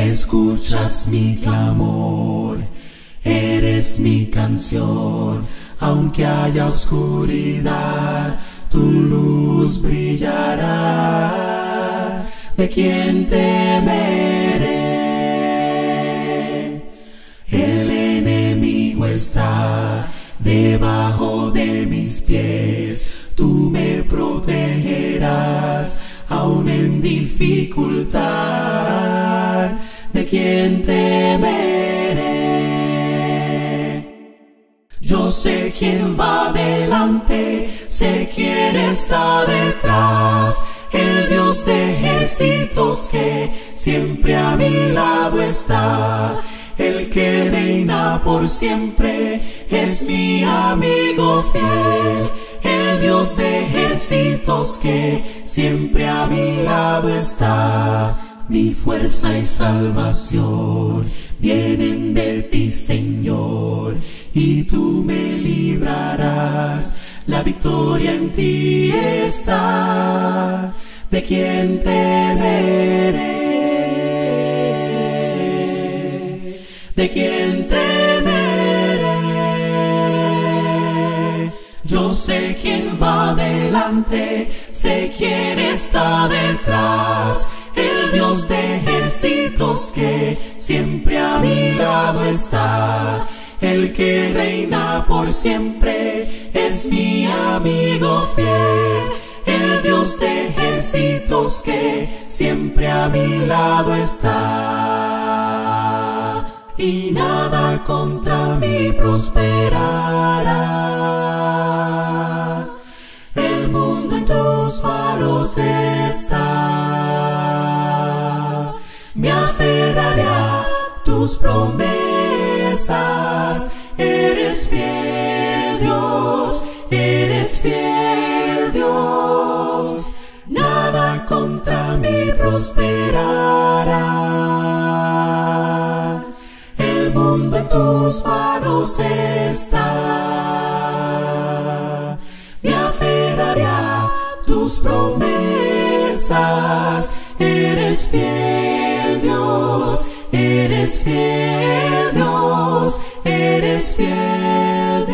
escuchas mi clamor, eres mi canción. Aunque haya oscuridad, tu luz brillará. ¿De quién temeré? El enemigo está debajo de mis pies. Tú me protegerás, aun en dificultad. ¿De quién temeré? Yo sé quién va delante, sé quién está detrás. El Dios de ejércitos que siempre a mi lado está. El que reina por siempre es mi amigo fiel. El Dios de ejércitos que siempre a mi lado está. Mi fuerza y salvación vienen de ti, Señor, y tú me librarás. La victoria en ti está. ¿De quién temeré? ¿De quién temeré? Yo sé quién va delante, sé quién está detrás. El Dios de ejércitos que siempre a mi lado está. El que reina por siempre es mi amigo fiel. El Dios de ejércitos que siempre a mi lado está. Y nada contra mí prosperará. El mundo en tus manos está. Me aferraré a tus promesas. Eres fiel, Dios, eres fiel, Dios. Nada contra mí prosperará. El mundo en tus manos está. Me aferraré a tus promesas. Eres fiel, Dios, eres fiel, Dios, eres fiel,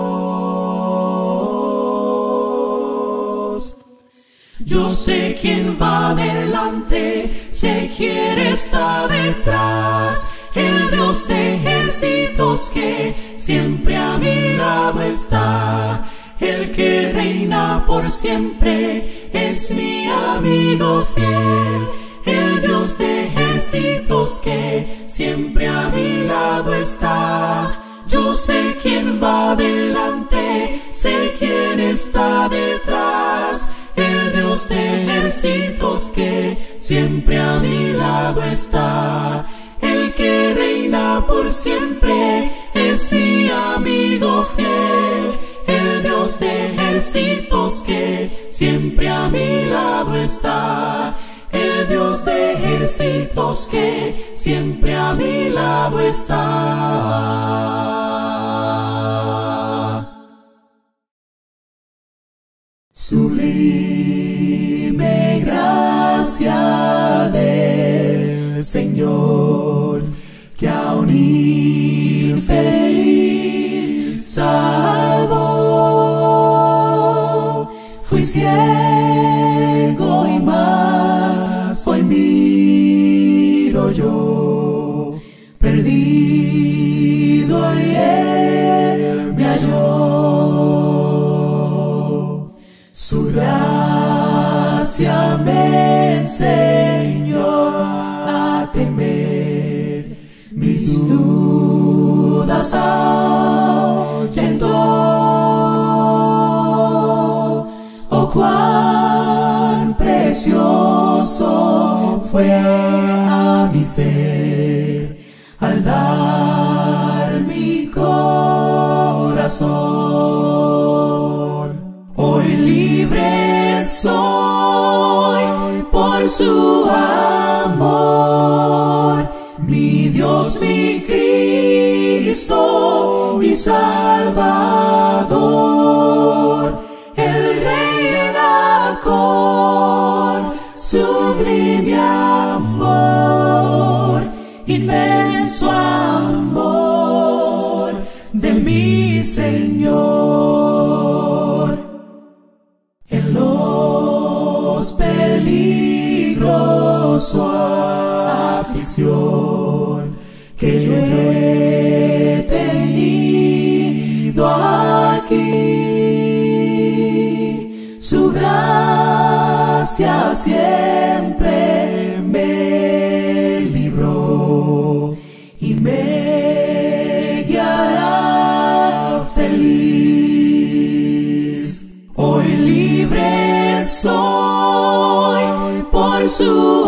Dios. Yo sé quién va delante, sé quién está detrás. El Dios de ejércitos que siempre a mi lado está. El que reina por siempre es mi amigo fiel. El Dios de ejércitos que siempre a mi lado está. Yo sé quién va delante, sé quién está detrás. El Dios de ejércitos que siempre a mi lado está. El que reina por siempre es mi amigo fiel. El Dios de ejércitos que siempre a mi lado está. El Dios de ejércitos que siempre a mi lado está. Sublime gracia del Señor, que a un infeliz salvó. Fui ciego y más hoy miro yo, perdido y él me halló. Su gracia me enseñó a temer, mis dudas ahuyentó. Oh, cuán precioso fue a mi ser al dar mi corazón. Hoy libre soy por su amor, mi Dios, mi Cristo, mi Salvador. Él reina con sublime amor de mi Señor. En los peligros o aflicción que yo he tenido aquí, su gracia siempre me libró y me guiará feliz. Hoy libre soy por su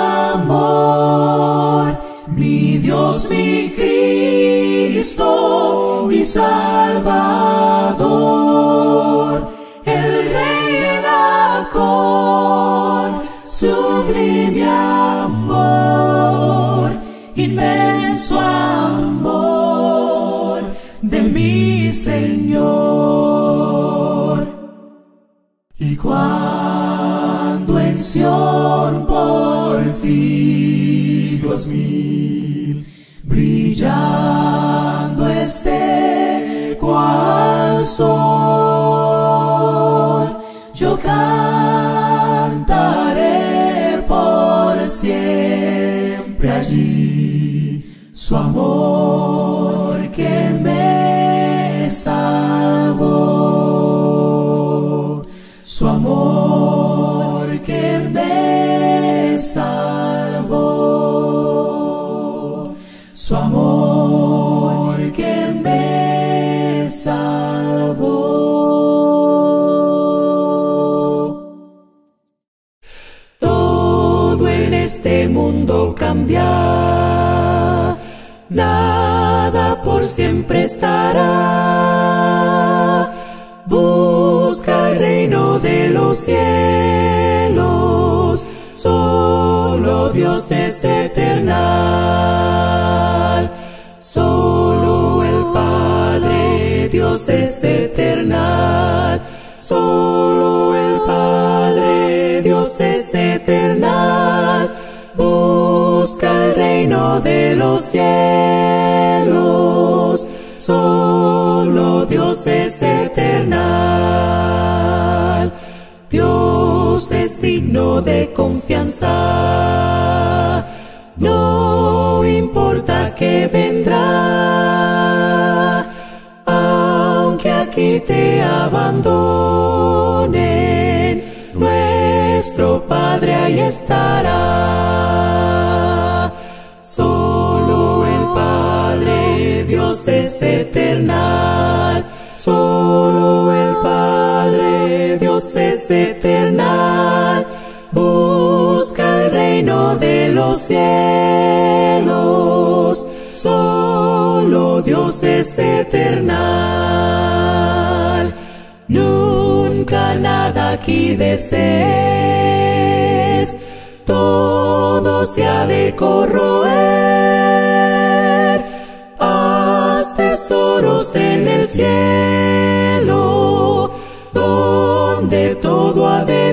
amor, mi Dios, mi Cristo, mi Salvador. Él reina con sublime amor, inmenso amor de mi Señor. Y cuando en Sión por siglos mil brillando esté cual sol, yo cantaré por siempre allí su amor que me salvó, su amor que me salvó, su amor que me salvó. Todo en este mundo cambia, nada por siempre estará. Busca el reino de los cielos, solo Dios es eternal. Solo el Padre Dios es eternal. Solo el Padre Dios es eternal. Busca el reino de los cielos, solo Dios es eternal. Dios es digno de confianza, no importa que vendrá, aunque aquí te abandonen, nuestro Padre ahí estará. Solo el Padre Dios es eternal, solo el Padre Dios es eternal. Busca el reino de los cielos, solo Dios es eternal. Nunca nada aquí desees, todo se ha de corroer. Haz tesoros en el cielo, donde todo ha de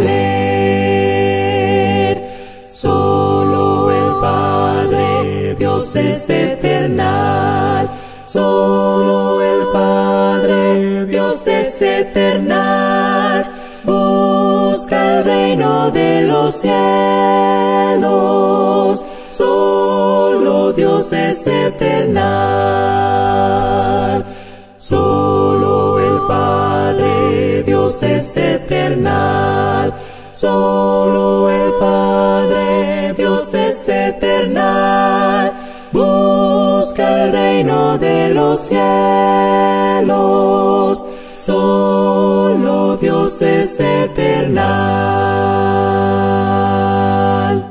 valer. Solo el Padre Dios es eternal, solo el Padre Dios es eternal. Busca el reino de los cielos, solo Dios es eternal. Solo el Padre Dios es eternal, solo el Padre Dios es eternal. Busca el reino de los cielos, solo Dios es eternal.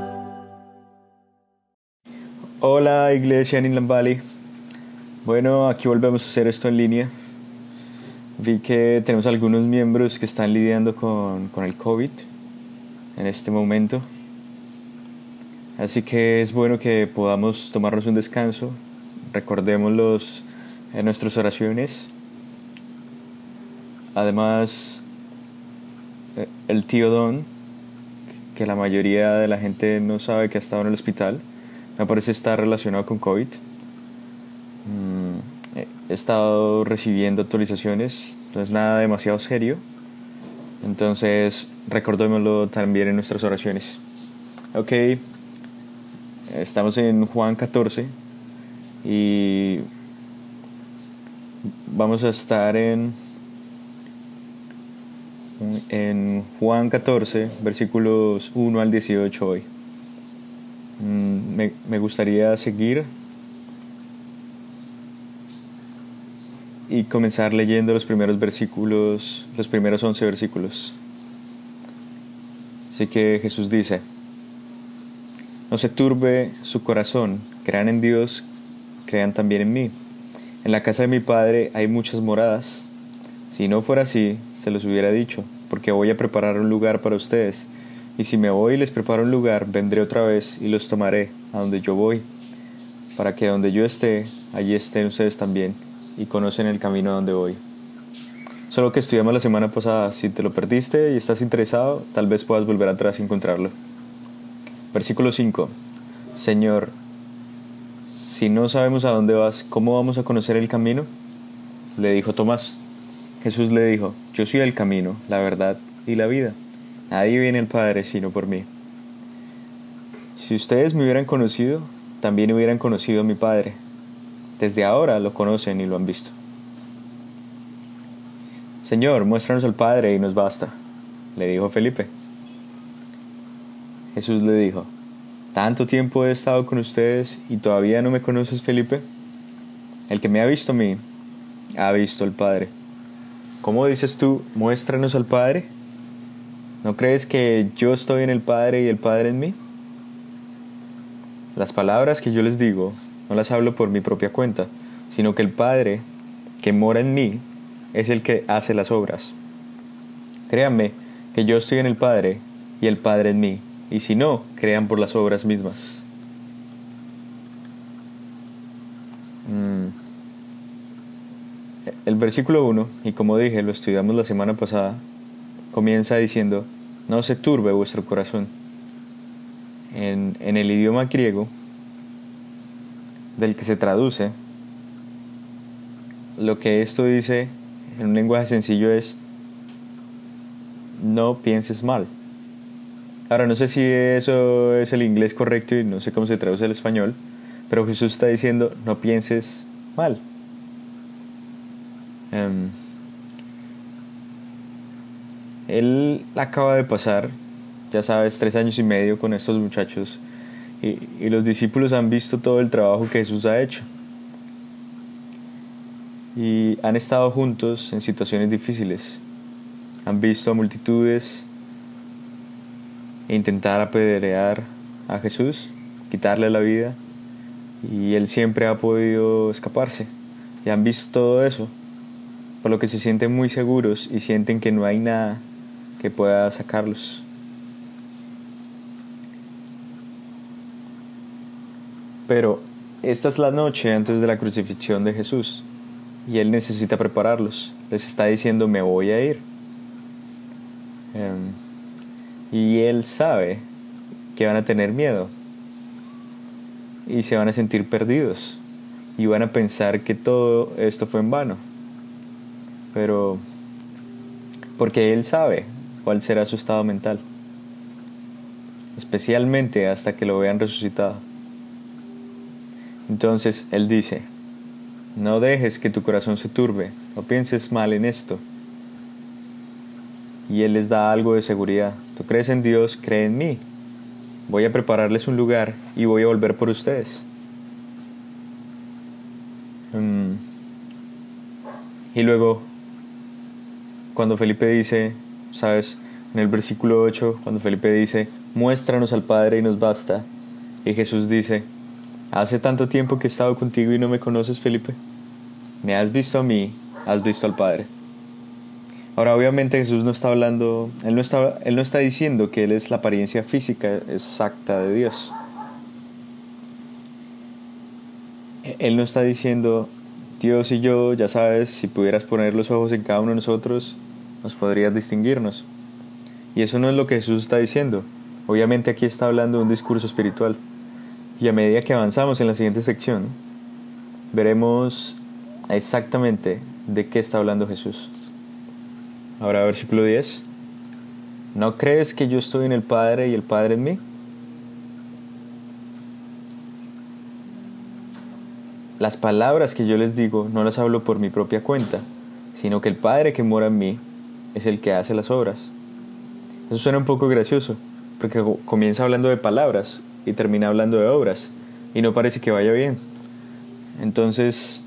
Hola Iglesia en Inland Valley. Bueno, aquí volvemos a hacer esto en línea. Vi que tenemos algunos miembros que están lidiando con el COVID en este momento. Así que es bueno que podamos tomarnos un descanso. Recordémoslos en nuestras oraciones. Además, el tío Don, que la mayoría de la gente no sabe que ha estado en el hospital, me parece estar relacionado con COVID. He estado recibiendo actualizaciones, no es nada demasiado serio. Entonces, recordémoslo también en nuestras oraciones. Ok, estamos en Juan 14 y vamos a estar en Juan 14, versículos 1 al 18 hoy. Me gustaría seguir y comenzar leyendo los primeros versículos, los primeros 11 versículos. Así que Jesús dice: no se turbe su corazón, crean en Dios, crean también en mí. En la casa de mi Padre hay muchas moradas. Si no fuera así, se los hubiera dicho, porque voy a preparar un lugar para ustedes. Y si me voy y les preparo un lugar, vendré otra vez y los tomaré a donde yo voy, para que donde yo esté, allí estén ustedes también, y conocen el camino a donde voy. Solo que estudiamos la semana pasada. Si te lo perdiste y estás interesado, tal vez puedas volver atrás y encontrarlo. Versículo 5. Señor, si no sabemos a dónde vas, ¿cómo vamos a conocer el camino? Le dijo Tomás. Jesús le dijo: yo soy el camino, la verdad y la vida. Nadie viene al Padre sino por mí. Si ustedes me hubieran conocido, también hubieran conocido a mi Padre. Desde ahora lo conocen y lo han visto. Señor, muéstranos al Padre y nos basta, le dijo Felipe. Jesús le dijo: ¿tanto tiempo he estado con ustedes y todavía no me conoces, Felipe? El que me ha visto a mí, ha visto al Padre. ¿Cómo dices tú, muéstranos al Padre? ¿No crees que yo estoy en el Padre y el Padre en mí? Las palabras que yo les digo no las hablo por mi propia cuenta, sino que el Padre que mora en mí es el que hace las obras. Créanme que yo estoy en el Padre y el Padre en mí, y si no, crean por las obras mismas. El versículo 1, y como dije, lo estudiamos la semana pasada, comienza diciendo: no se turbe vuestro corazón. En el idioma griego, del que se traduce, lo que esto dice en un lenguaje sencillo es: no pienses mal. Ahora, no sé si eso es el inglés correcto y no sé cómo se traduce al español, pero Jesús está diciendo: no pienses mal. Él acaba de pasar, ya sabes, 3 años y medio con estos muchachos, y los discípulos han visto todo el trabajo que Jesús ha hecho. Y han estado juntos en situaciones difíciles. Han visto a multitudes intentar apedrear a Jesús, quitarle la vida, y Él siempre ha podido escaparse. Y han visto todo eso, por lo que se sienten muy seguros y sienten que no hay nada que pueda sacarlos. Pero esta es la noche antes de la crucifixión de Jesús, y Él necesita prepararlos. Les está diciendo: me voy a ir. Y Él sabe que van a tener miedo y se van a sentir perdidos y van a pensar que todo esto fue en vano. Pero porque Él sabe cuál será su estado mental, especialmente hasta que lo vean resucitado. Entonces Él dice: no dejes que tu corazón se turbe, no pienses mal en esto. Y Él les da algo de seguridad. Tú crees en Dios, cree en mí. Voy a prepararles un lugar y voy a volver por ustedes. Y luego, cuando Felipe dice, ¿sabes? En el versículo 8, cuando Felipe dice: muéstranos al Padre y nos basta. Y Jesús dice: ¿hace tanto tiempo que he estado contigo y no me conoces, Felipe? Me has visto a mí, has visto al Padre. Ahora, obviamente Jesús no está hablando, Él no está diciendo que Él es la apariencia física exacta de Dios. Él no está diciendo: Dios y yo, ya sabes, si pudieras poner los ojos en cada uno de nosotros, nos podrías distinguirnos. Y eso no es lo que Jesús está diciendo. Obviamente aquí está hablando de un discurso espiritual. Y a medida que avanzamos en la siguiente sección, veremos exactamente de qué está hablando Jesús. Ahora, versículo 10. ¿No crees que yo estoy en el Padre y el Padre en mí? Las palabras que yo les digo no las hablo por mi propia cuenta, sino que el Padre que mora en mí es el que hace las obras. Eso suena un poco gracioso, porque comienza hablando de palabras y termina hablando de obras, y no parece que vaya bien. Entonces,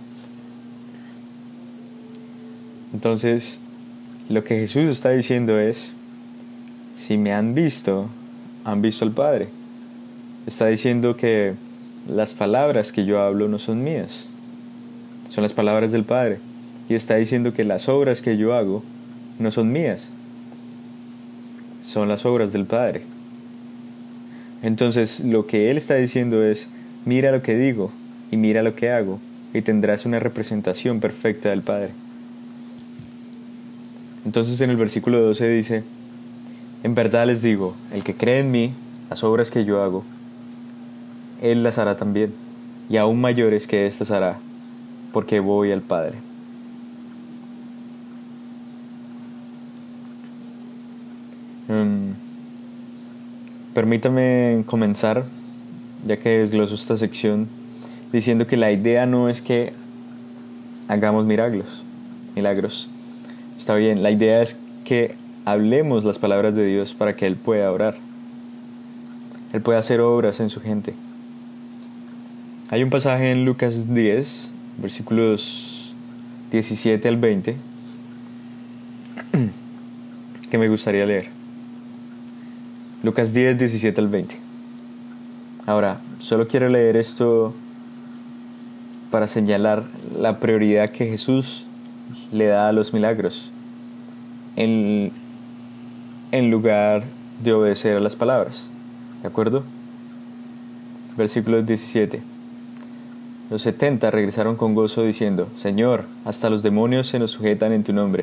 lo que Jesús está diciendo es, si me han visto al Padre. Está diciendo que las palabras que yo hablo no son mías, son las palabras del Padre. Y está diciendo que las obras que yo hago no son mías, son las obras del Padre. Entonces, lo que Él está diciendo es, mira lo que digo y mira lo que hago, y tendrás una representación perfecta del Padre. Entonces en el versículo 12 dice, en verdad les digo, el que cree en mí, las obras que yo hago, Él las hará también, y aún mayores que éstas hará, porque voy al Padre. Permítame comenzar, ya que desgloso esta sección, diciendo que la idea no es que hagamos milagros. Está bien, la idea es que hablemos las palabras de Dios para que Él pueda orar. Él puede hacer obras en su gente. Hay un pasaje en Lucas 10, versículos 17 al 20, que me gustaría leer. Lucas 10, 17 al 20. Ahora, solo quiero leer esto para señalar la prioridad que Jesús le da a los milagros en lugar de obedecer a las palabras. ¿De acuerdo? Versículo 17. Los 70 regresaron con gozo diciendo, Señor, hasta los demonios se nos sujetan en tu nombre.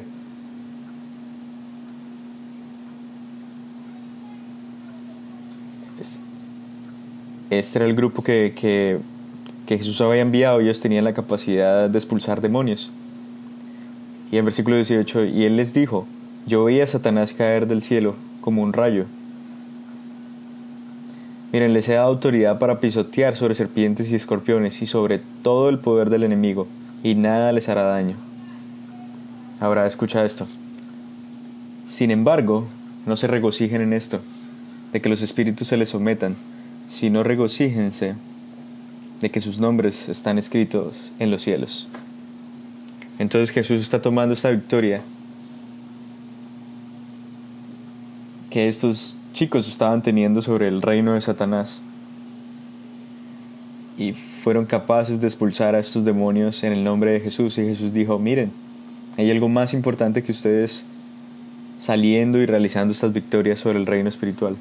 Este era el grupo que Jesús había enviado. Ellos tenían la capacidad de expulsar demonios. Y en versículo 18, y Él les dijo, yo vi a Satanás caer del cielo como un rayo. Miren, les he dado autoridad para pisotear sobre serpientes y escorpiones y sobre todo el poder del enemigo, y nada les hará daño. Ahora escucha esto. Sin embargo, no se regocijen en esto, de que los espíritus se les sometan, sino regocíjense de que sus nombres están escritos en los cielos. Entonces Jesús está tomando esta victoria que estos chicos estaban teniendo sobre el reino de Satanás, y fueron capaces de expulsar a estos demonios en el nombre de Jesús. Y Jesús dijo, miren, hay algo más importante que ustedes saliendo y realizando estas victorias sobre el reino espiritual.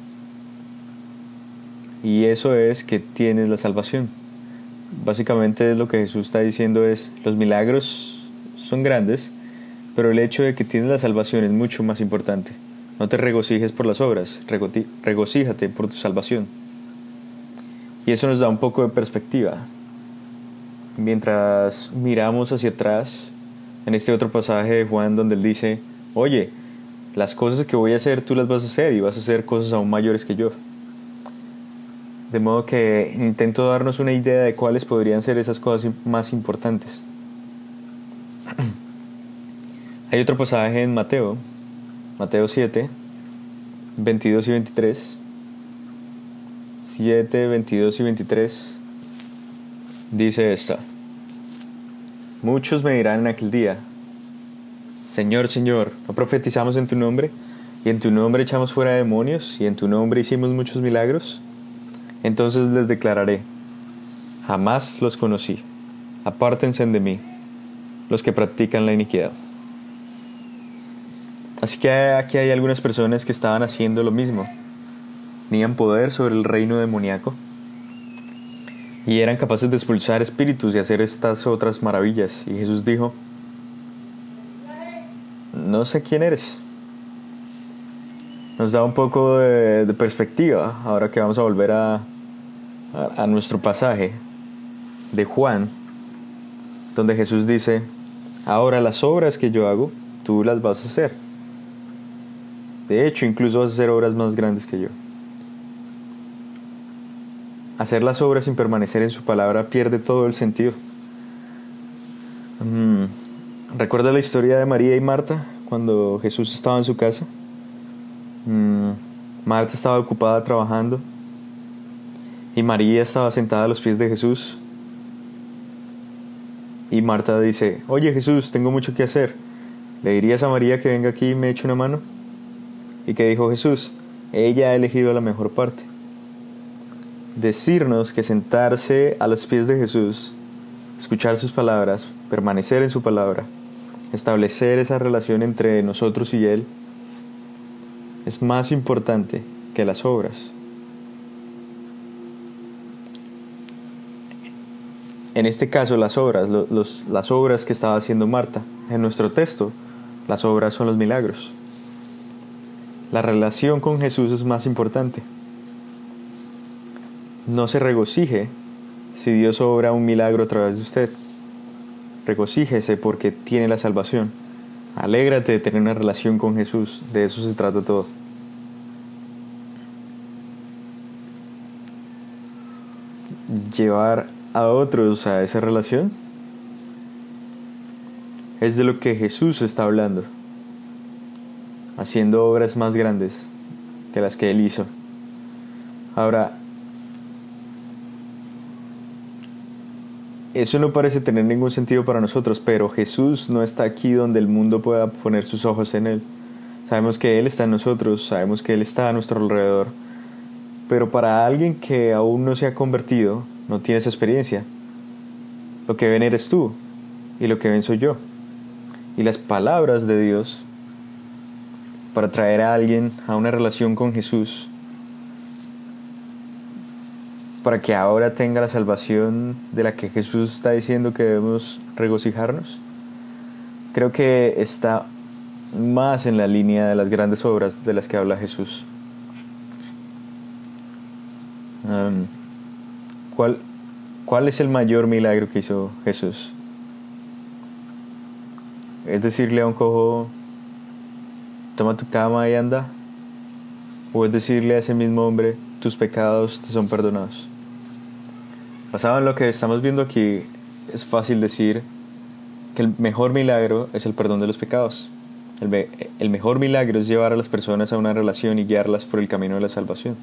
Y eso es que tienes la salvación. Básicamente lo que Jesús está diciendo es, los milagros son grandes, pero el hecho de que tienes la salvación es mucho más importante. No te regocijes por las obras, regocíjate por tu salvación. Y eso nos da un poco de perspectiva. Mientras miramos hacia atrás, en este otro pasaje de Juan donde él dice, oye, las cosas que voy a hacer tú las vas a hacer, y vas a hacer cosas aún mayores que yo. De modo que intento darnos una idea de cuáles podrían ser esas cosas más importantes. Hay otro pasaje en Mateo 7, 22 y 23. 7, 22 y 23 dice esto. Muchos me dirán en aquel día, Señor, Señor, ¿no profetizamos en tu nombre? ¿Y en tu nombre echamos fuera demonios? ¿Y en tu nombre hicimos muchos milagros? Entonces les declararé, jamás los conocí, apártense de mí, los que practican la iniquidad. Así que aquí hay algunas personas que estaban haciendo lo mismo. Tenían poder sobre el reino demoníaco y eran capaces de expulsar espíritus y hacer estas otras maravillas. Y Jesús dijo, no sé quién eres. Nos da un poco de perspectiva ahora que vamos a volver a nuestro pasaje de Juan. donde Jesús dice: ahora las obras que yo hago, tú las vas a hacer. De hecho, incluso vas a hacer obras más grandes que yo. Hacer las obras sin permanecer en su palabra pierde todo el sentido. ¿Recuerda la historia de María y Marta cuando Jesús estaba en su casa? Marta estaba ocupada trabajando y María estaba sentada a los pies de Jesús. Y Marta dice: oye Jesús, tengo mucho que hacer. ¿Le dirías a María que venga aquí y me eche una mano? ¿Y qué dijo Jesús? Ella ha elegido la mejor parte. Decirnos que sentarse a los pies de Jesús, escuchar sus palabras, permanecer en su palabra, establecer esa relación entre nosotros y Él, es más importante que las obras. En este caso, las obras, las obras que estaba haciendo Marta. En nuestro texto, las obras son los milagros. La relación con Jesús es más importante. No se regocije si Dios obra un milagro a través de usted. Regocíjese porque tiene la salvación. Alégrate de tener una relación con Jesús. De eso se trata todo. Llevar a otros a esa relación es de lo que Jesús está hablando, haciendo obras más grandes que las que Él hizo. Ahora, eso no parece tener ningún sentido para nosotros, pero Jesús no está aquí donde el mundo pueda poner sus ojos en Él. Sabemos que Él está en nosotros, sabemos que Él está a nuestro alrededor, pero para alguien que aún no se ha convertido, no tiene esa experiencia. Lo que ven eres tú y lo que ven soy yo. Y las palabras de Dios para traer a alguien a una relación con Jesús, para que ahora tenga la salvación de la que Jesús está diciendo que debemos regocijarnos, creo que está más en la línea de las grandes obras de las que habla Jesús. ¿Cuál es el mayor milagro que hizo Jesús? ¿Es decirle a un cojo: toma tu cama y anda? ¿O es decirle a ese mismo hombre: tus pecados te son perdonados? Basado en lo que estamos viendo aquí, es fácil decir que el mejor milagro es el perdón de los pecados. El mejor milagro es llevar a las personas a una relación y guiarlas por el camino de la salvación.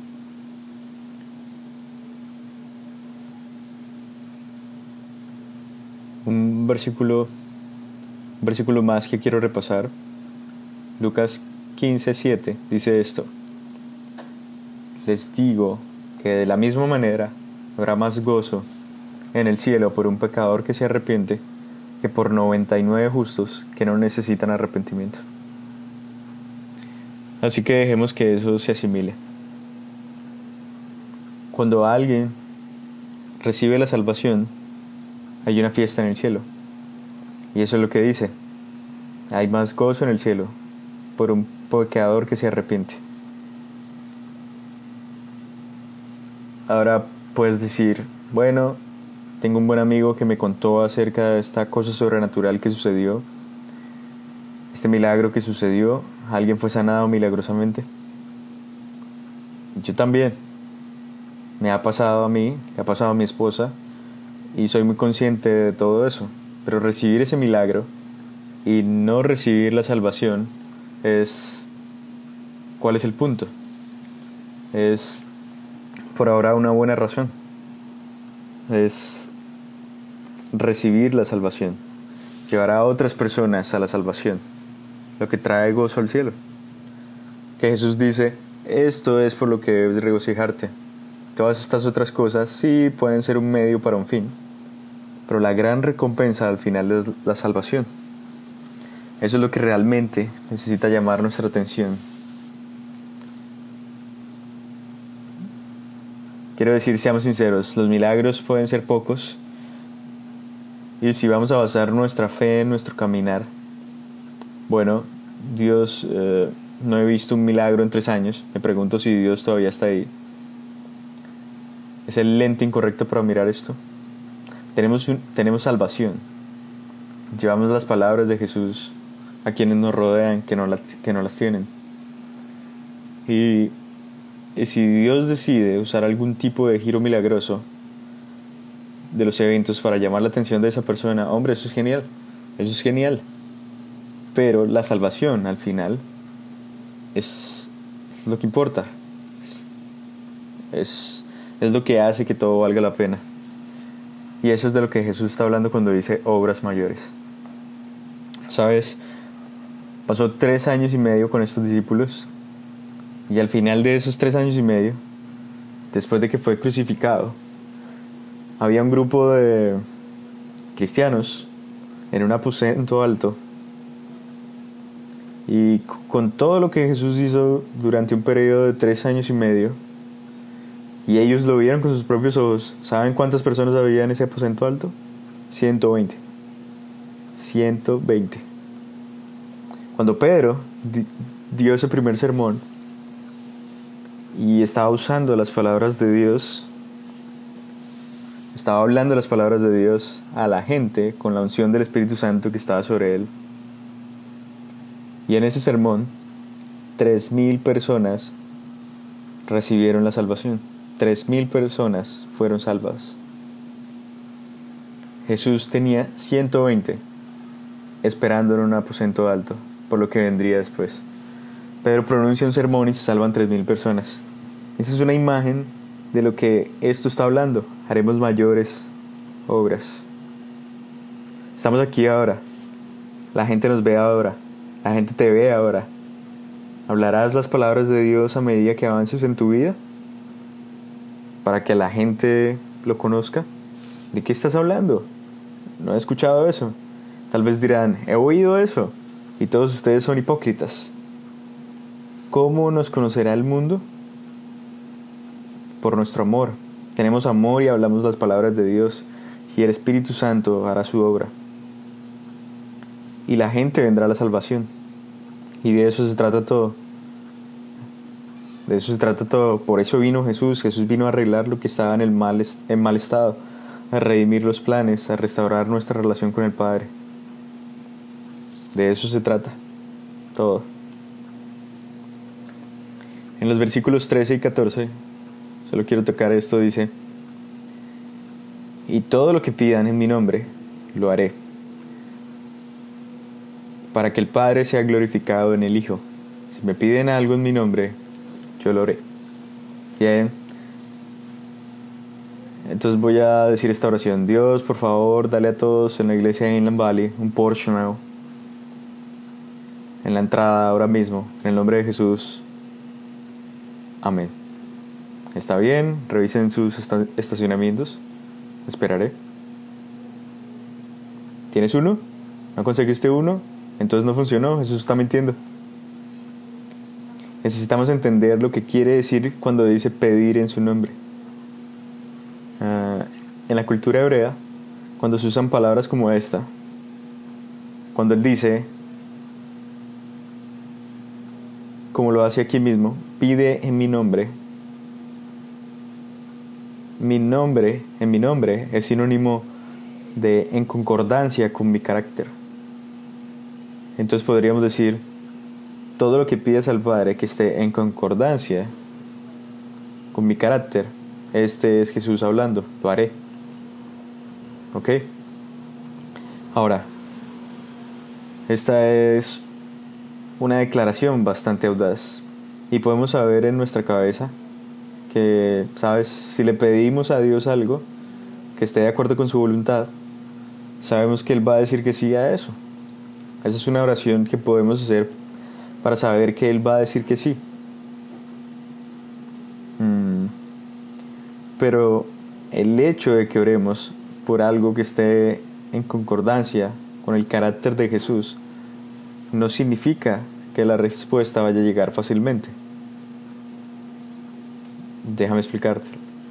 Un versículo más que quiero repasar, Lucas 15:7, dice esto: les digo que de la misma manera habrá más gozo en el cielo por un pecador que se arrepiente que por 99 justos que no necesitan arrepentimiento. Así que dejemos que eso se asimile. Cuando alguien recibe la salvación, hay una fiesta en el cielo. Y eso es lo que dice: hay más gozo en el cielo por un pecador que se arrepiente. Ahora puedes decir: bueno, tengo un buen amigo que me contó acerca de esta cosa sobrenatural que sucedió, este milagro que sucedió, alguien fue sanado milagrosamente. Yo también. Me ha pasado a mí, le ha pasado a mi esposa, y soy muy consciente de todo eso. Pero recibir ese milagro y no recibir la salvación ¿cuál es el punto? Es por ahora una buena razón. Es recibir la salvación, llevar a otras personas a la salvación, lo que trae gozo al cielo. Que Jesús dice: esto es por lo que debes regocijarte. Todas estas otras cosas sí pueden ser un medio para un fin, pero la gran recompensa al final es la salvación. Eso es lo que realmente necesita llamar nuestra atención. Quiero decir, seamos sinceros, los milagros pueden ser pocos, y si vamos a basar nuestra fe en nuestro caminar, bueno, Dios, no he visto un milagro en 3 años, me pregunto si Dios todavía está ahí. ¿Es el lente incorrecto para mirar esto? tenemos salvación. Llevamos las palabras de Jesús a quienes nos rodean que no las tienen. Y si Dios decide usar algún tipo de giro milagroso de los eventos para llamar la atención de esa persona, hombre, eso es genial. Eso es genial. Pero la salvación al final es lo que importa. Es lo que hace que todo valga la pena. Y eso es de lo que Jesús está hablando cuando dice obras mayores. ¿Sabes? Pasó 3 años y medio con estos discípulos. Y al final de esos 3 años y medio, después de que fue crucificado, había un grupo de cristianos en un aposento alto. Y con todo lo que Jesús hizo durante un periodo de 3 años y medio, y ellos lo vieron con sus propios ojos, ¿saben cuántas personas había en ese aposento alto? 120. 120. Cuando Pedro dio ese primer sermón y estaba usando las palabras de Dios, estaba hablando las palabras de Dios a la gente con la unción del Espíritu Santo que estaba sobre él, y en ese sermón 3,000 personas recibieron la salvación. 3,000 personas fueron salvadas. Jesús tenía 120 esperando en un aposento alto por lo que vendría después. Pedro pronuncia un sermón y se salvan 3,000 personas. Esta es una imagen de lo que esto está hablando. Haremos mayores obras. Estamos aquí ahora. La gente nos ve ahora. La gente te ve ahora. ¿Hablarás las palabras de Dios a medida que avances en tu vida? Para que la gente lo conozca. ¿De qué estás hablando? No he escuchado eso. Tal vez dirán, he oído eso. Y todos ustedes son hipócritas. ¿Cómo nos conocerá el mundo? Por nuestro amor. Tenemos amor y hablamos las palabras de Dios. Y el Espíritu Santo hará su obra. Y la gente vendrá a la salvación. Y de eso se trata todo. De eso se trata todo. Por eso vino Jesús. Jesús vino a arreglar lo que estaba en mal estado, a redimir los planes, a restaurar nuestra relación con el Padre. De eso se trata todo. En los versículos 13 y 14, solo quiero tocar esto, dice: y todo lo que pidan en mi nombre, lo haré, para que el Padre sea glorificado en el Hijo. Si me piden algo en mi nombre, yo lo haré. Bien. Entonces voy a decir esta oración. Dios, por favor, dale a todos en la iglesia de Inland Valley un Porsche nuevo. En la entrada ahora mismo, en el nombre de Jesús. Amén. ¿Está bien? Revisen sus estacionamientos. Esperaré. ¿Tienes uno? ¿No conseguiste uno? Entonces no funcionó. Jesús está mintiendo. Necesitamos entender lo que quiere decir cuando dice pedir en su nombre. En la cultura hebrea, cuando se usan palabras como esta, cuando él dice, como lo hace aquí mismo, pide en mi nombre, en mi nombre es sinónimo de en concordancia con mi carácter. Entonces podríamos decir, todo lo que pides al Padre que esté en concordancia con mi carácter, este es Jesús hablando, lo haré. ¿Ok? Ahora, esta es una declaración bastante audaz y podemos saber en nuestra cabeza que, ¿sabes? Si le pedimos a Dios algo que esté de acuerdo con su voluntad, sabemos que Él va a decir que sí a eso. Esa es una oración que podemos hacer para saber que Él va a decir que sí. Pero el hecho de que oremos por algo que esté en concordancia con el carácter de Jesús no significa que la respuesta vaya a llegar fácilmente. Déjame explicarte.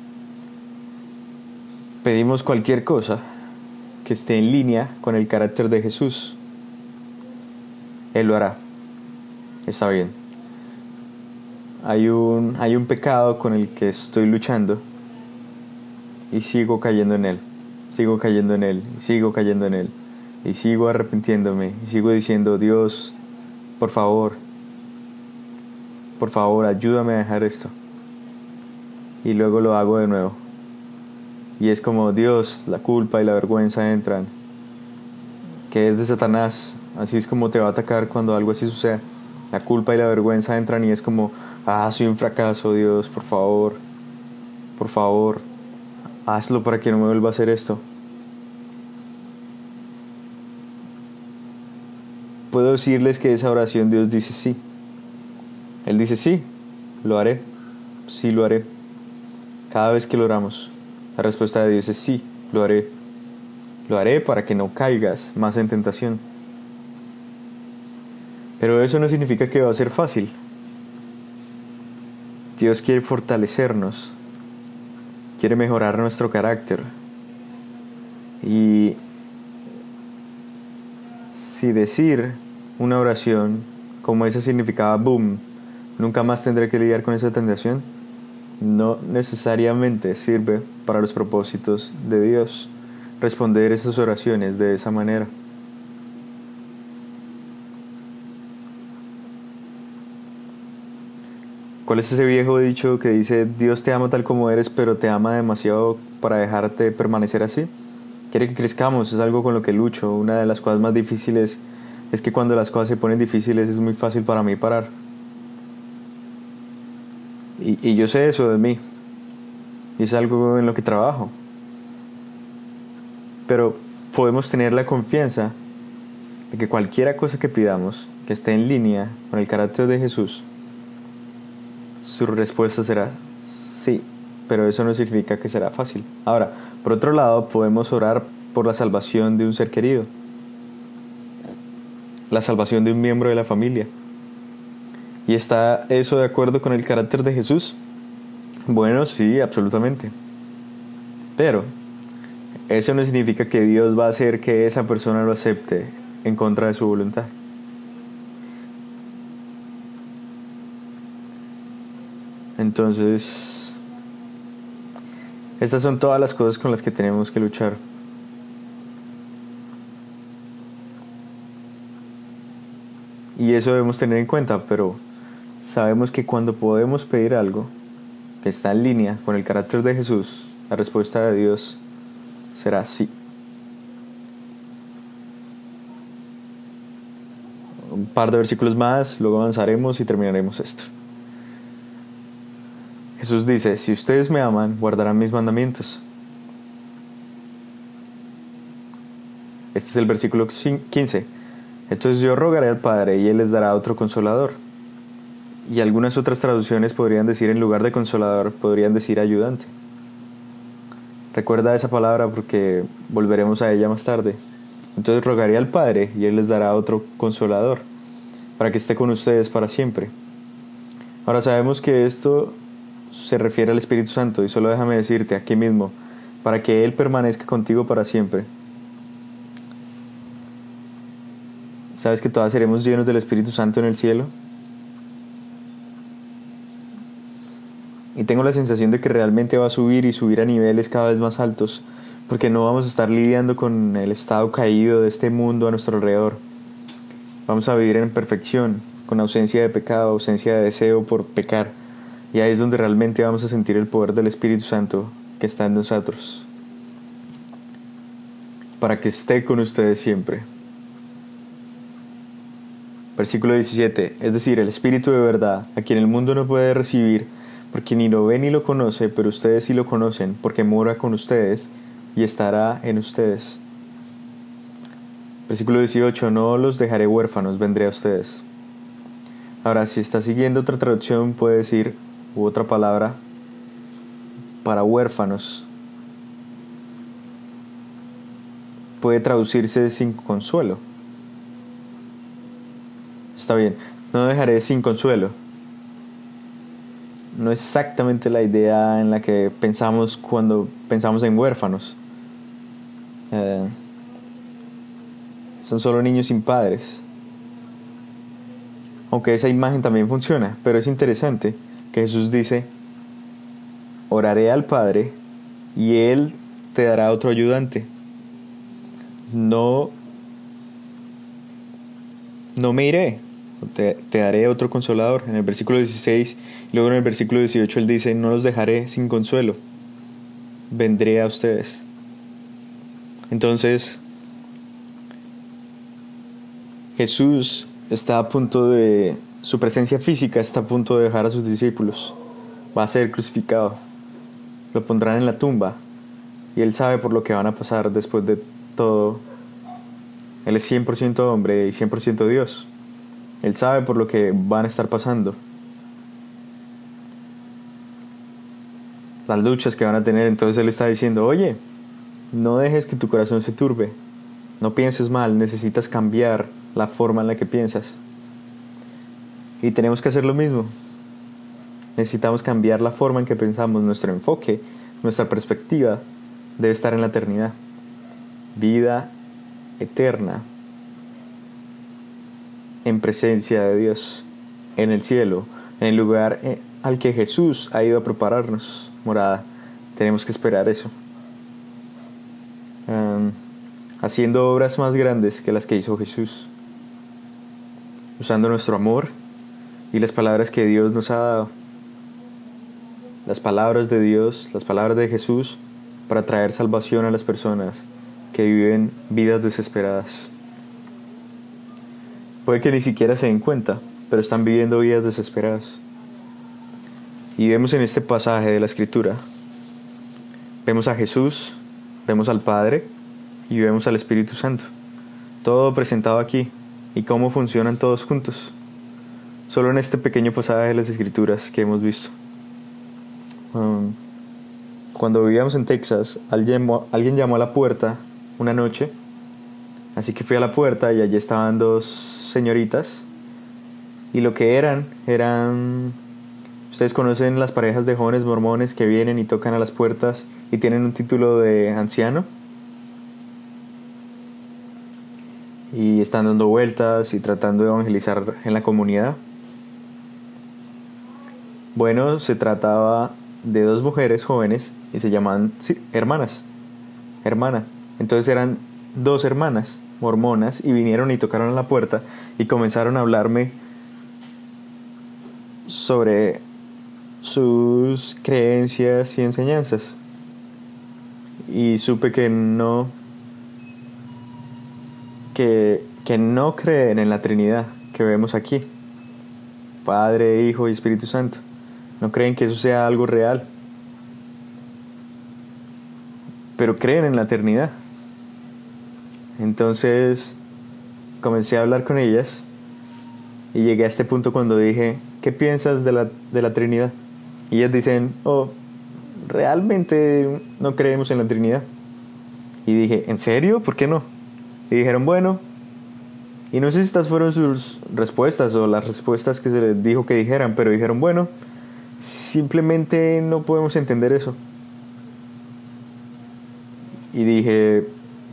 Pedimos cualquier cosa que esté en línea con el carácter de Jesús. Él lo hará. Está bien. Hay un pecado con el que estoy luchando y sigo cayendo en él. sigo cayendo en él, y sigo cayendo en él, y sigo arrepintiéndome, y sigo diciendo, Dios, por favor, ayúdame a dejar esto. Y luego lo hago de nuevo. Y es como, Dios, la culpa y la vergüenza entran, que es de Satanás. Así es como te va a atacar cuando algo así suceda. La culpa y la vergüenza entran y es como, soy un fracaso, Dios, por favor, hazlo para que no me vuelva a hacer esto. Puedo decirles que esa oración Dios dice sí. Él dice sí, lo haré, sí lo haré. Cada vez que lo oramos, la respuesta de Dios es sí, lo haré. Lo haré para que no caigas más en tentación. Pero eso no significa que va a ser fácil. Dios quiere fortalecernos, quiere mejorar nuestro carácter. Y si decir una oración como esa significaba boom, nunca más tendré que lidiar con esa tentación, no necesariamente sirve para los propósitos de Dios responder esas oraciones de esa manera. ¿Cuál es ese viejo dicho que dice, Dios te ama tal como eres, pero te ama demasiado para dejarte permanecer así? Quiere que crezcamos, es algo con lo que lucho. Una de las cosas más difíciles es que cuando las cosas se ponen difíciles es muy fácil para mí parar. Y yo sé eso de mí. Y es algo en lo que trabajo. Pero podemos tener la confianza de que cualquier cosa que pidamos, que esté en línea con el carácter de Jesús, su respuesta será sí, pero eso no significa que será fácil. Ahora, por otro lado, podemos orar por la salvación de un ser querido, la salvación de un miembro de la familia. ¿Y está eso de acuerdo con el carácter de Jesús? Bueno, sí, absolutamente. Pero eso no significa que Dios va a hacer que esa persona lo acepte en contra de su voluntad. Entonces, estas son todas las cosas con las que tenemos que luchar. Y eso debemos tener en cuenta, pero sabemos que cuando podemos pedir algo que está en línea con el carácter de Jesús, la respuesta de Dios será sí. Un par de versículos más, luego avanzaremos y terminaremos esto. Jesús dice, si ustedes me aman, guardarán mis mandamientos. Este es el versículo 15. Entonces yo rogaré al Padre y Él les dará otro consolador. Y algunas otras traducciones podrían decir, en lugar de consolador, podrían decir ayudante. Recuerda esa palabra porque volveremos a ella más tarde. Entonces rogaré al Padre y Él les dará otro consolador para que esté con ustedes para siempre. Ahora sabemos que esto se refiere al Espíritu Santo, y solo déjame decirte aquí mismo, para que Él permanezca contigo para siempre. ¿Sabes que todos seremos llenos del Espíritu Santo en el cielo? Y tengo la sensación de que realmente va a subir y subir a niveles cada vez más altos, porque no vamos a estar lidiando con el estado caído de este mundo a nuestro alrededor. Vamos a vivir en perfección, con ausencia de pecado, ausencia de deseo por pecar. Y ahí es donde realmente vamos a sentir el poder del Espíritu Santo que está en nosotros, para que esté con ustedes siempre. Versículo 17, es decir, el Espíritu de verdad, a quien el mundo no puede recibir, porque ni lo ve ni lo conoce, pero ustedes sí lo conocen, porque mora con ustedes y estará en ustedes. Versículo 18, no los dejaré huérfanos, vendré a ustedes. Ahora, si está siguiendo otra traducción, puede decir, u otra palabra, para huérfanos, puede traducirse sin consuelo. Está bien, no dejaré sin consuelo. No es exactamente la idea en la que pensamos cuando pensamos en huérfanos. Son solo niños sin padres. Aunque esa imagen también funciona, pero es interesante que Jesús dice, oraré al Padre y Él te dará otro ayudante. no me iré, te daré otro consolador. En el versículo 16, luego en el versículo 18 él dice, no los dejaré sin consuelo, vendré a ustedes. Entonces Jesús está a punto de, su presencia física está a punto de dejar a sus discípulos, va a ser crucificado, lo pondrán en la tumba y él sabe por lo que van a pasar después de todo. Él es 100% hombre y 100% Dios. Él sabe por lo que van a estar pasando, las luchas que van a tener. Entonces él está diciendo, oye, no dejes que tu corazón se turbe, no pienses mal, necesitas cambiar la forma en la que piensas. Y tenemos que hacer lo mismo. Necesitamos cambiar la forma en que pensamos. Nuestro enfoque, nuestra perspectiva debe estar en la eternidad, vida eterna, en presencia de Dios, en el cielo, en el lugar al que Jesús ha ido a prepararnos morada. Tenemos que esperar eso, haciendo obras más grandes que las que hizo Jesús, usando nuestro amor y las palabras que Dios nos ha dado, las palabras de Dios, las palabras de Jesús, para traer salvación a las personas que viven vidas desesperadas. Puede que ni siquiera se den cuenta, pero están viviendo vidas desesperadas. Y vemos en este pasaje de la Escritura, vemos a Jesús, vemos al Padre y vemos al Espíritu Santo, todo presentado aquí, y cómo funcionan todos juntos, solo en este pequeño pasaje de las Escrituras que hemos visto. Cuando vivíamos en Texas, alguien llamó a la puerta una noche, así que fui a la puerta y allí estaban dos señoritas, y lo que eran, ustedes conocen las parejas de jóvenes mormones que vienen y tocan a las puertas y tienen un título de anciano, y están dando vueltas y tratando de evangelizar en la comunidad. Bueno, se trataba de dos mujeres jóvenes y se llamaban hermana. Entonces eran dos hermanas mormonas y vinieron y tocaron a la puerta y comenzaron a hablarme sobre sus creencias y enseñanzas, y supe que no creen en la Trinidad que vemos aquí, Padre, Hijo y Espíritu Santo. No creen que eso sea algo real, pero creen en la eternidad. Entonces comencé a hablar con ellas y llegué a este punto cuando dije, ¿qué piensas de la Trinidad? Y ellas dicen, realmente no creemos en la Trinidad. Y dije, ¿en serio? ¿Por qué no? Y dijeron, bueno, y no sé si estas fueron sus respuestas o las respuestas que se les dijo que dijeran, pero dijeron, bueno, simplemente no podemos entender eso. Y dije,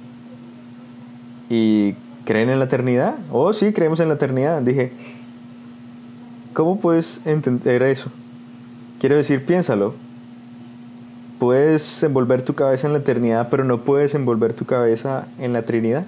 ¿y creen en la eternidad? Oh, sí, creemos en la eternidad. Dije, ¿cómo puedes entender eso? Quiero decir, piénsalo. Puedes envolver tu cabeza en la eternidad, pero no puedes envolver tu cabeza en la Trinidad.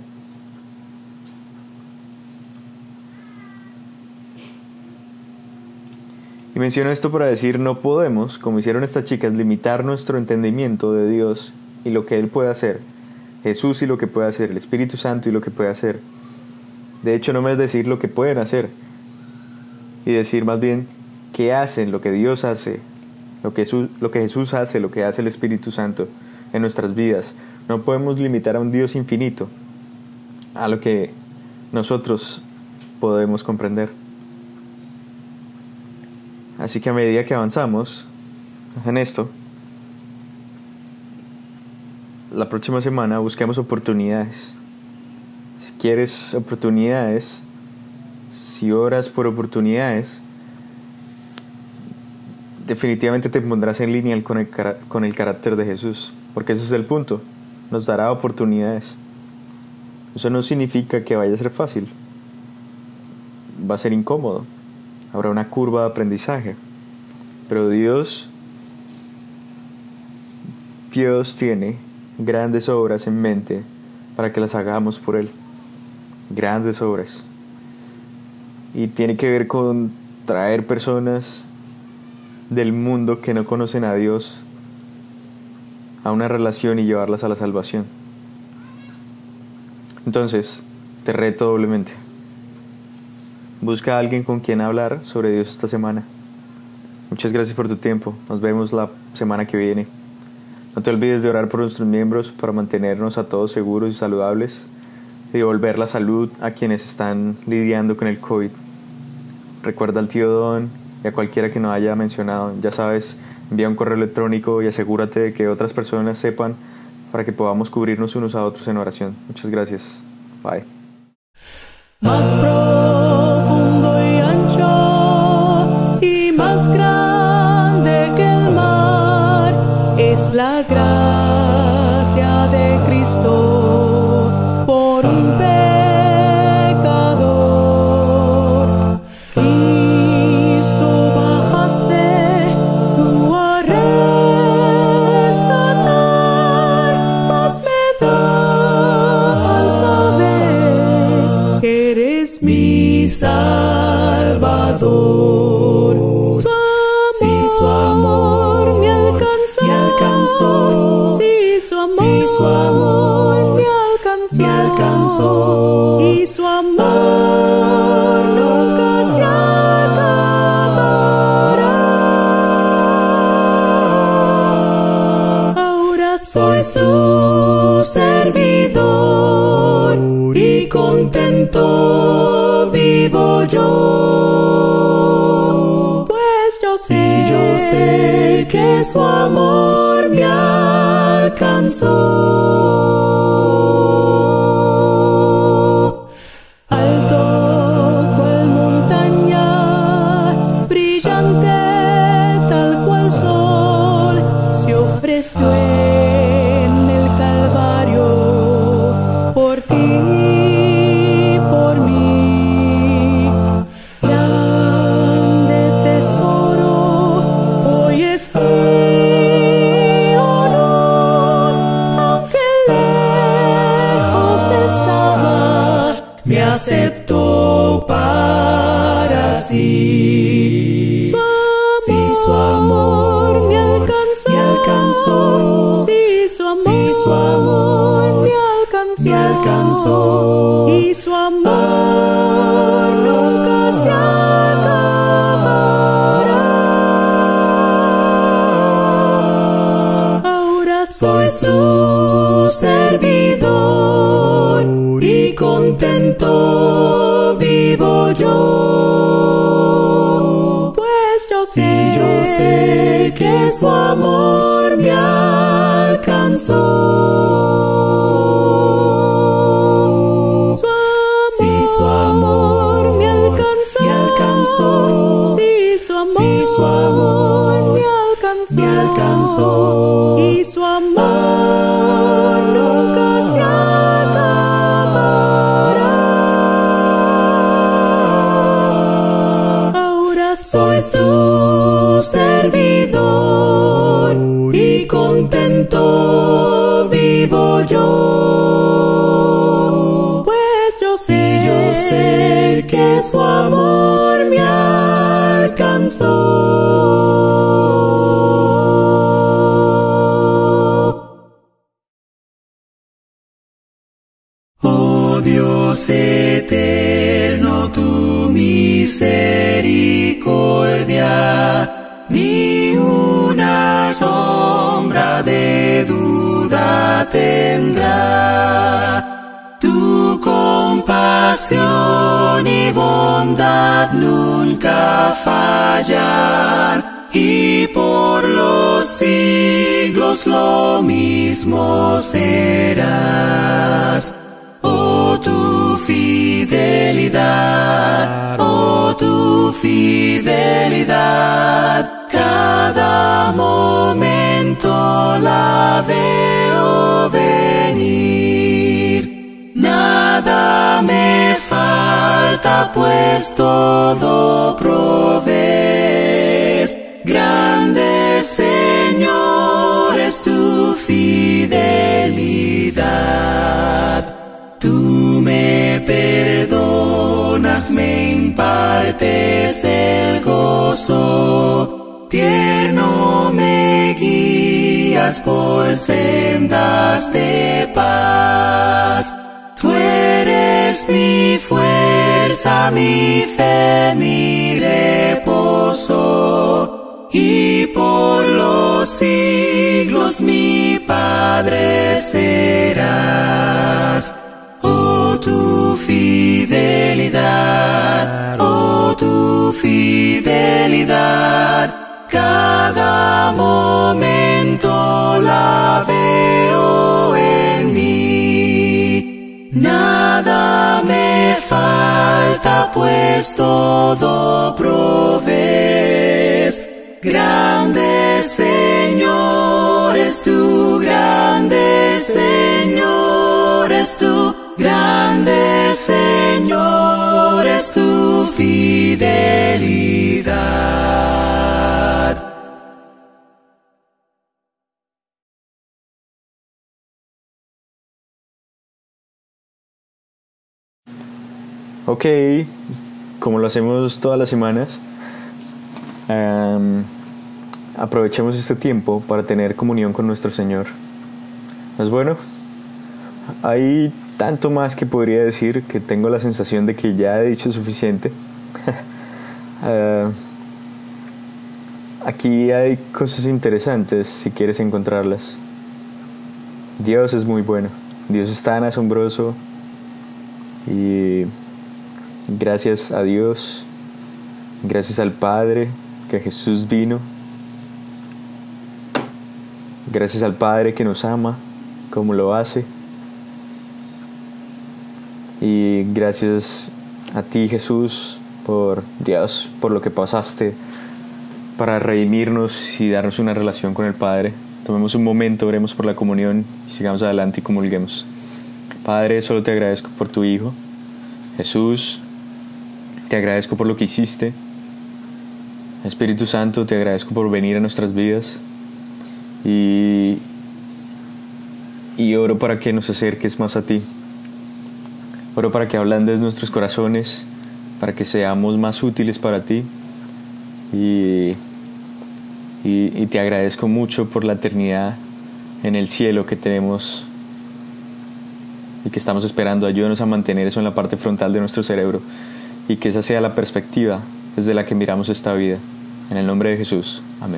Y menciono esto para decir, no podemos, como hicieron estas chicas, limitar nuestro entendimiento de Dios y lo que Él puede hacer, Jesús y lo que puede hacer, el Espíritu Santo y lo que puede hacer. De hecho, no es decir lo que pueden hacer, y decir más bien qué hacen, lo que Dios hace, lo que Jesús hace, lo que hace el Espíritu Santo en nuestras vidas. No podemos limitar a un Dios infinito a lo que nosotros podemos comprender. Así que a medida que avanzamos en esto, la próxima semana busquemos oportunidades. Si quieres oportunidades, si oras por oportunidades, definitivamente te pondrás en línea con el carácter de Jesús, porque ese es el punto, nos dará oportunidades. Eso no significa que vaya a ser fácil, va a ser incómodo, habrá una curva de aprendizaje, pero Dios tiene grandes obras en mente para que las hagamos por Él. Grandes obras. Y tiene que ver con traer personas del mundo que no conocen a Dios a una relación y llevarlas a la salvación. Entonces, te reto doblemente. Busca a alguien con quien hablar sobre Dios esta semana. Muchas gracias por tu tiempo. Nos vemos la semana que viene. No te olvides de orar por nuestros miembros para mantenernos a todos seguros y saludables y devolver la salud a quienes están lidiando con el COVID. Recuerda al tío Don y a cualquiera que no haya mencionado. Ya sabes, envía un correo electrónico y asegúrate de que otras personas sepan para que podamos cubrirnos unos a otros en oración. Muchas gracias. Bye. Más profundo y ancho y más grande que el mar es la gracia de Cristo por un pecador. Cristo bajaste tú a rescatar, mas me da al saber que eres mi Salvador. Su amor me alcanzó, sí, su amor me alcanzó, y su amor nunca se acabará. Ahora soy su servidor y contento vivo yo, pues yo sé que su amor me alcanzó. Alto cual montaña, brillante tal cual sol, se ofreció en el Calvario por ti, por mí. Grande tesoro, hoy es mi honor, aunque lejos estaba, me aceptó para sí. Su amor me alcanzó, sí, su amor me alcanzó, y su amor nunca se acabará. Ahora soy su servidor y contento vivo yo, pues yo sé que su amor me alcanzó. Su amor me alcanzó, sí, su amor me alcanzó, y su amor nunca se acabará. Ahora soy su servidor y contento vivo yo, pues yo sé que su amor me alcanzó. Oh Dios eterno, tu misericordia, ni una sombra de duda tendrá. Tu compasión y bondad nunca fallan, y por los siglos lo mismo serás. Oh tu fidelidad, cada momento la veo venir. Nada me falta, pues todo provees. Grande Señor es tu fidelidad. Tú me perdonas, me impartes el gozo, tierno me guías por sendas de paz. Tú eres mi fuerza, mi fe, mi reposo, y por los siglos mi Padre serás. Oh, tu fidelidad, oh, tu fidelidad, cada momento la veo en mí. Nada me falta, pues todo provees. Grande Señor es tu, grande Señor es tu, grande Señor es tu fidelidad. Ok, como lo hacemos todas las semanas, aprovechemos este tiempo para tener comunión con nuestro Señor. ¿No es bueno? Hay tanto más que podría decir, que tengo la sensación de que ya he dicho suficiente. Aquí hay cosas interesantes si quieres encontrarlas. Dios es muy bueno, Dios es tan asombroso, y gracias a Dios, gracias al Padre, que Jesús vino. Gracias al Padre que nos ama como lo hace. Y gracias a ti, Jesús, por Dios, por lo que pasaste para redimirnos y darnos una relación con el Padre. Tomemos un momento, oremos por la comunión y sigamos adelante y comulguemos. Padre, solo te agradezco por tu Hijo, Jesús. Te agradezco por lo que hiciste. Espíritu Santo, te agradezco por venir a nuestras vidas. Y oro para que nos acerques más a ti. Oro para que ablandes nuestros corazones, para que seamos más útiles para ti. Y te agradezco mucho por la eternidad en el cielo que tenemos y que estamos esperando. Ayúdanos a mantener eso en la parte frontal de nuestro cerebro, y que esa sea la perspectiva desde la que miramos esta vida. En el nombre de Jesús. Amén.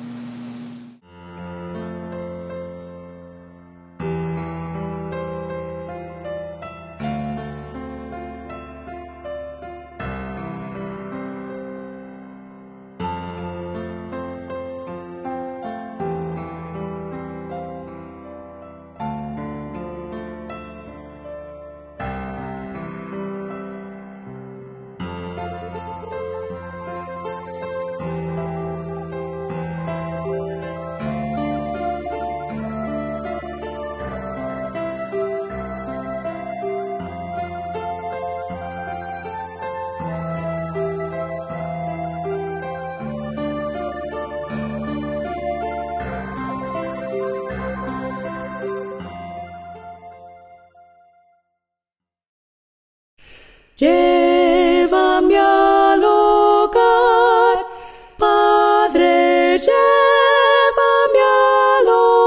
Llévame al hogar, Padre, llévame al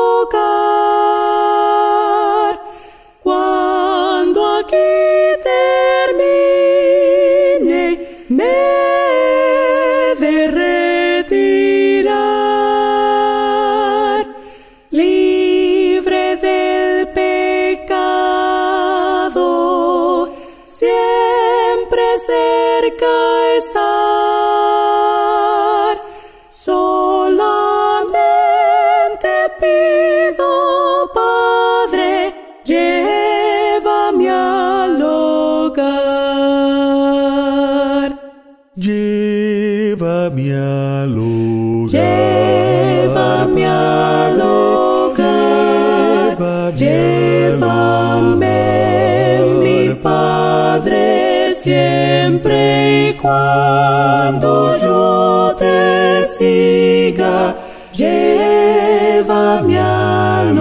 hogar. Cuando aquí termine, me de retirar, libre del pecado, siempre cerca estar. Solamente pido, Padre, llévame al hogar. Llévame al hogar. Llévame al hogar. Llévame, mi Padre, siempre y cuando yo te siga. Llévame Llévame al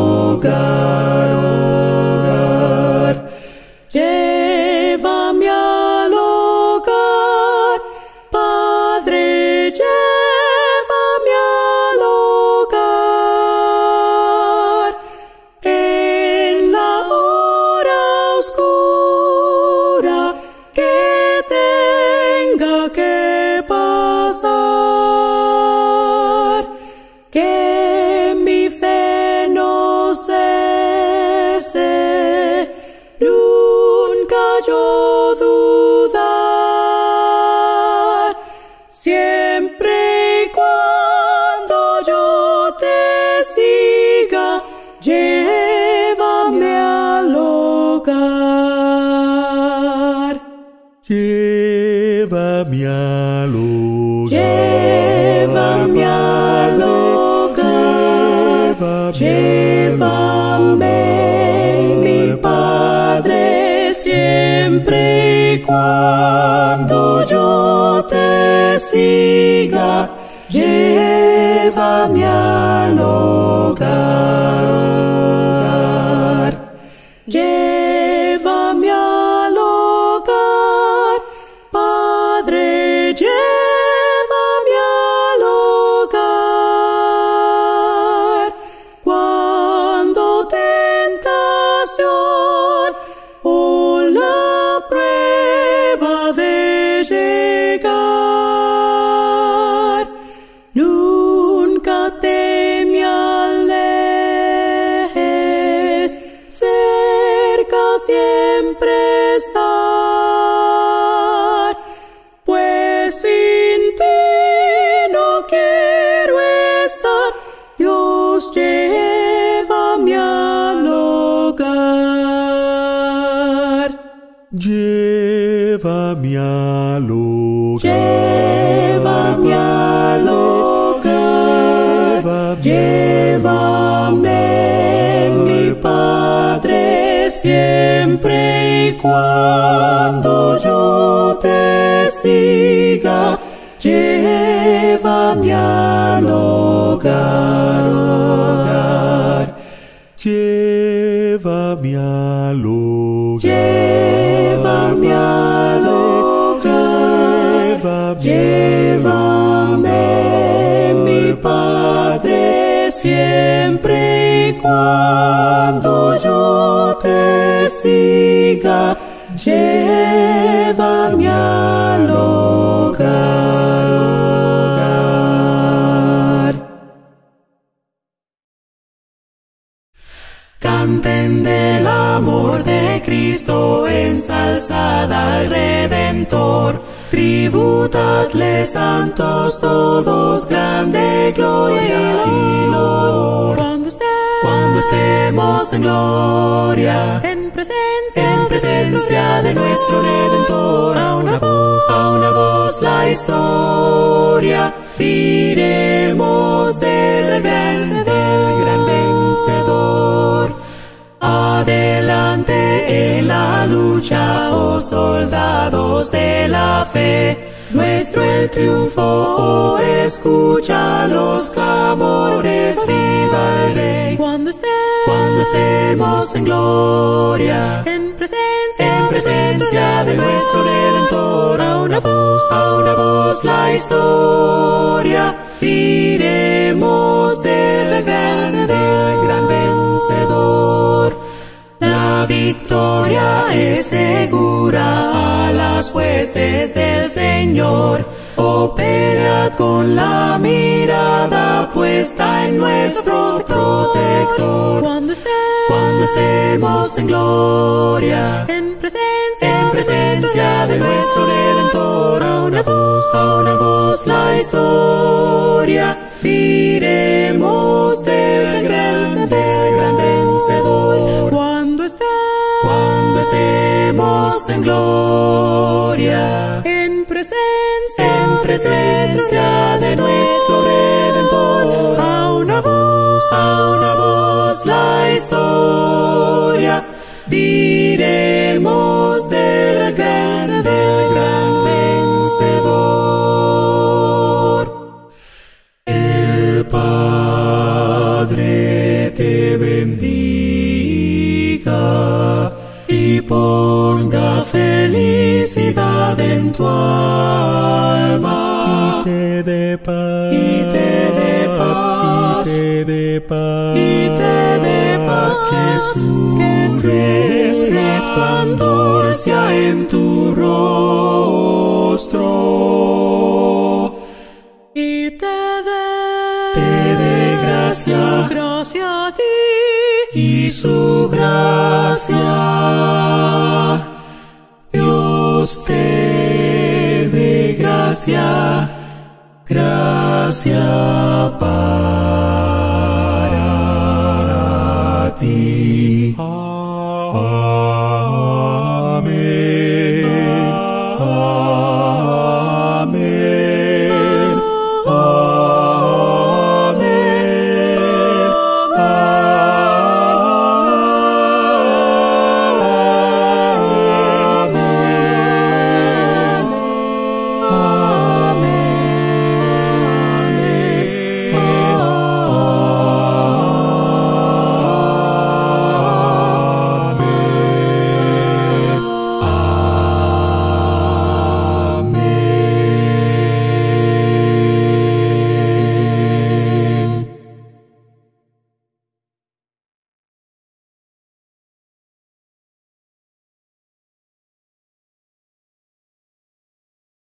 hogar. Llévame al hogar, Padre, llévame al hogar. En la hora oscura que tenga que pasar, que mi fe no cese, nunca yo dudar, siempre y cuando yo te siga, llévame al hogar. Llévame al hogar. Llévame al hogar, llévame, mi Padre, siempre y cuando yo te siga, llévame al hogar. Llévame al hogar, Padre, llévame al hogar. Cuando tentación o la prueba de llegar, nunca te me alejes, cerca siempre estar, pues sin ti no quiero estar. Dios, llévame al hogar. Llévame al hogar. Llévame al hogar. Llévame, mi Padre, siempre y cuando yo te siga, llévame al hogar. Llévame al hogar. Llévame al hogar. Llévame, mi Padre, siempre y cuando yo te siga, llévame al hogar. Canten del amor de Cristo, ensalzad al Redentor, tributadle santos todos grande gloria y loor. Cuando estemos en gloria, en presencia de nuestro Redentor, a una voz la historia diremos del gran vencedor. Adelante en la lucha, oh soldados de la fe, nuestro el triunfo, oh escucha los clamores, viva el Rey. Cuando estemos en gloria, en presencia de nuestro Redentor, a una voz la historia diremos del gran vencedor. La victoria es segura a las huestes del Señor. Oh, pelead con la mirada puesta en nuestro protector. Cuando estemos en gloria, en presencia de nuestro Redentor, a una voz la historia diremos del gran vencedor. Cuando estemos en gloria, en presencia de nuestro Redentor, a una voz la historia diremos del gran vencedor. El Padre en tu alma, y te dé paz, y te dé paz, y te dé paz, y te dé paz, Jesús, resplandor sea en tu rostro, y te dé gracia, gracia a ti, y su gracia, Dios te dé gracia, gracia, paz.